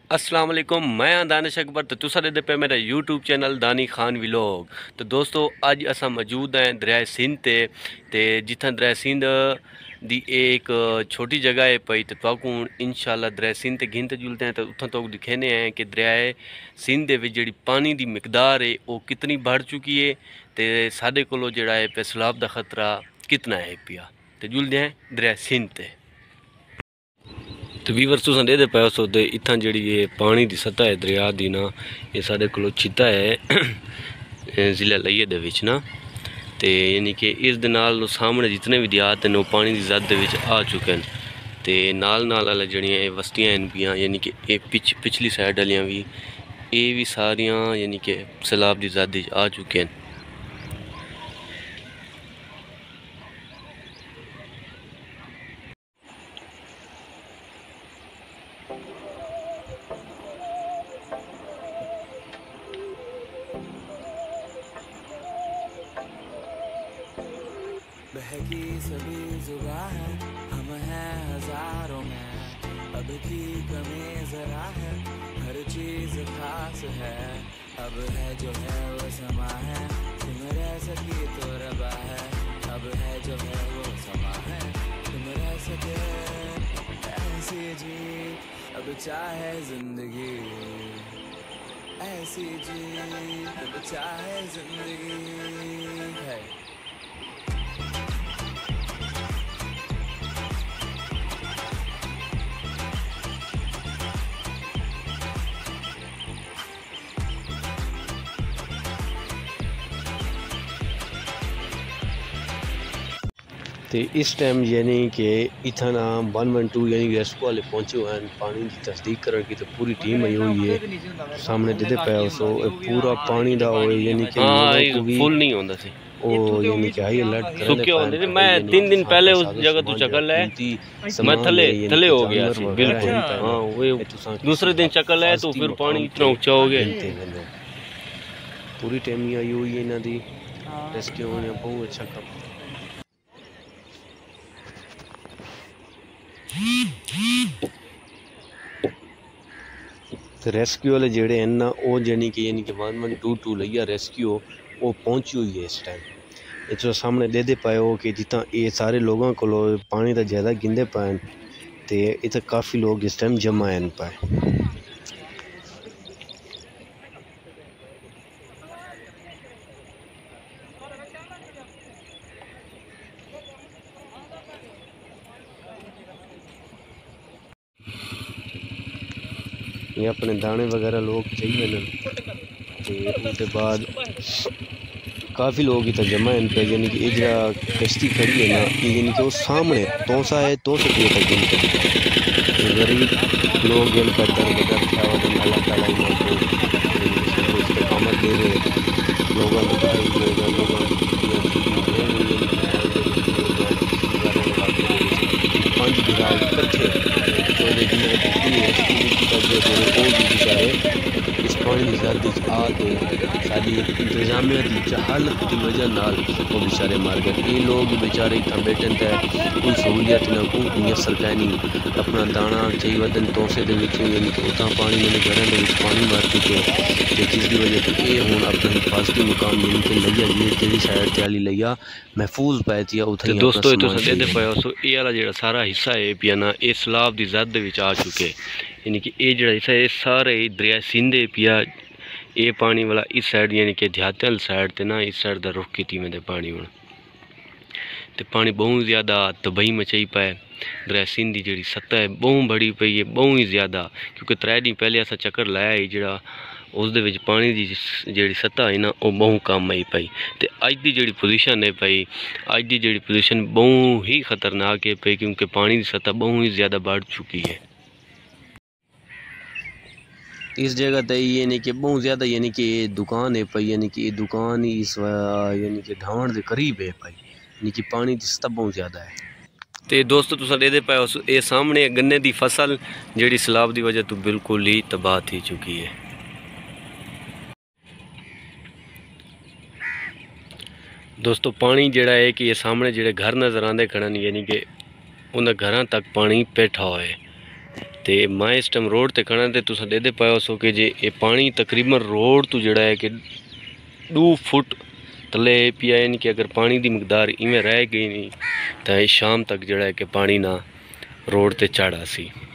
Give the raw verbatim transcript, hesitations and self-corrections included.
अस्सलाम वालेकुम, मैं हाँ दानिश अकबर। तो तुसा दे पे मेरा यूट्यूब चैनल दानी खान व्लॉग। तो दोस्तों अज असा मौजूद हैं दरिया सिंध ते ते जिथा दरिया सिंध दी एक छोटी जगह है पई। तो तुहाकू इंशाल्लाह दरिया सिंध ते गिनते जुलते हैं तो उत्थों तो दिखेने हैं कि दरिया सिंध दे विच जिहड़ी पानी दी मिकदार है वो कितनी बढ़ चुकी है ते साडे कोलों जिहड़ा है पे सैलाब दा खतरा कितना है पिया। तो जुलदे हैं दरिया सिंध ते। तो वीवर तुस दे पाओ सो दे इतना जी पानी की सतह है दरिया की ना, ये साढ़े को छिता है जिला लइये दे विच ना। तो यानी कि इस दे नाल सामने जितने भी देहात हैं वो पानी की जद दे विच आ चुके हैं। तो नाल नाल वाला जड़ियाँ बस्तियाँ हैं पियाँ, यानी कि ये पिछ पिछली साइड वालियाँ भी ये भी सारियाँ यानी कि सैलाब की जद आ चुके हैं। बहकी सभी जुबां है, हम हैं हजारों में, अब की कमी जरा है, हर चीज खास है। अब है जो है वो समा है, तुम रह सकी तो रबा है। अब है जो है वो समा है, तुम रह सके ऐसी जी, अब चाहे जिंदगी ऐसी जी, अब चाहे जिंदगी है। तो इस टाइम यानी कि इतना वन वन टू यानी रेस्क्यू वाले पहुँचे हुए हैं। पानी की तस्दीक करने की तो पूरी टीम आई हुई है। सामने दे पाया सो पूरा पानी दा यानी कि लोगों को भी फुल नहीं होता सी ओ यानी कि हाई अलर्ट सुखे होंदे थे। मैं तीन दिन पहले उस जगह तो चक्कर है, मैं थले थले हो गया सी बिल्कुल। हाँ वो दूसरे दिन चक्कर है तो फिर पानी इतना ऊंचा हो गया। पूरी टीम आई हुई है इन्हों की रेस्क्यू होने बहुत अच्छा काम। तो रेस्क्यू वाले जेड़े हैं ना वो यानी कि यानी कि वन वन टू टू लिया रेस्क्यू वो पहुंची हुई है इस टाइम। ये तो सामने दे दे पाए हो कि जितना ये सारे लोगों को पानी का ज़्यादा गिंदे पाए तो इतना काफ़ी लोग इस टाइम जमा हैं पाए। ये अपने दाने वगैरह लोग चाहिए ना, तो उसके बाद काफ़ी लोग इतना जमा हैं पे। यानी कि ये कश्ती खड़ी है ना, ये यानी कि वो सामने तोसा है तो से पिए तक गिनते गरीब लोग इन पर दर बदर क्या अल्लाह ताला इनको इस्तेकामत दे रहे लोगों को पाँच बिघा इकट्ठे बेचारे इस पानी की जद आ तो साड़ी इंतजामिया की जहालत की वजह नाल वो बेचारे मार गए। ये लोग बेचारे इतना बैठे थे कोई सहूलियत ना कोई मैसर कै नहीं अपना दाना चाहिए वदन तोसे दे विच यानी कि उतना पानी मेरे घरों के पानी मार चुके तो जिसकी वजह से ये हूँ अपना हिफाजती मुकाम यानी कि लिया जी साइड ते आली लिया महफूज पै थी उथे। दोस्तों ये तुम दे पाओ सो ये वाला जो सारा हिस्सा है पिया ना ये सैलाब की जद विच आ चुके, यानी कि ये जो हिस्सा है सारे दरिया सिंध पिया ये पानी वाला इस साइड यानी कि देहाती वाली साइड ते ना इस साइड का रुख की में पानी हूँ तो पानी बहुत ज़्यादा तबाही मचाई पाए। दरिया सिंध की जी सतह है बहुत बड़ी पई है बहुत ही ज़्यादा, क्योंकि त्रै दिन पहले असा चक्कर लाया ही जरा उस दे विच पानी की जी सतह है ना वो बहुत कम आई पाई। तो अज की जी पोजीशन है पई अज की जी पोजीशन बहुत ही खतरनाक है पई, क्योंकि पानी की सतह बहुत ही ज़्यादा बढ़ चुकी है इस जगह तो यानी कि बहुत ज़्यादा यानी कि दुकान है पई, यानी कि दुकान ही इस यानी कि ढाण के करीब है पई, यानी कि पानी की सतह बहुत ज़्यादा है। तो दोस्तों तुम दे पाए ये सामने गन्ने की फसल जी सैलाब की वजह तो बिल्कुल ही तबाह थी चुकी है। दोस्तों पानी जड़ा है कि ये सामने जोड़े घर नज़र आते खड़न यानी कि उन्हें घर तक पानी बैठा हुआ है। ते मैं इस टाइम रोड ते खड़ा ते तुसां देदे पाओ सो कि जे ये पानी तकरीबन रोड तो जड़ा है कि दो फुट थले पिया, यानी कि अगर पानी की मकदार इवें रह गई नहीं तो शाम तक जड़ा है कि पानी ना रोड ते चढ़ा सी।